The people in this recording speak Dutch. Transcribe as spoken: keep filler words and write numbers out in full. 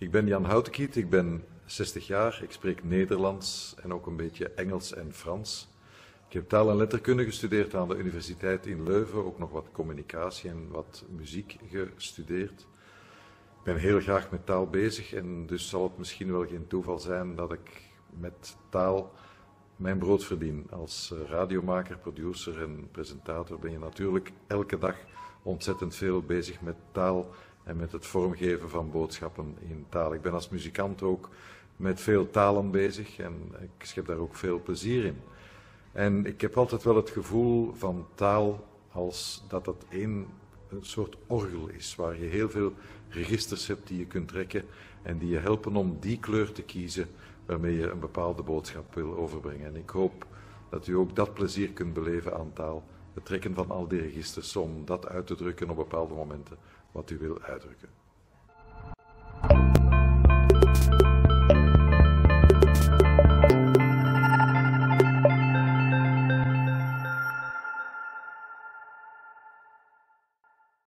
Ik ben Jan Houtekiet, ik ben zestig jaar, ik spreek Nederlands en ook een beetje Engels en Frans. Ik heb taal- en letterkunde gestudeerd aan de Universiteit in Leuven, ook nog wat communicatie en wat muziek gestudeerd. Ik ben heel graag met taal bezig en dus zal het misschien wel geen toeval zijn dat ik met taal mijn brood verdien. Als radiomaker, producer en presentator ben je natuurlijk elke dag ontzettend veel bezig met taal en met het vormgeven van boodschappen in taal. Ik ben als muzikant ook met veel talen bezig en ik schep daar ook veel plezier in. En ik heb altijd wel het gevoel van taal als dat het een, een soort orgel is, waar je heel veel registers hebt die je kunt trekken en die je helpen om die kleur te kiezen waarmee je een bepaalde boodschap wil overbrengen. En ik hoop dat u ook dat plezier kunt beleven aan taal, het trekken van al die registers om dat uit te drukken op bepaalde momenten wat u wil uitdrukken.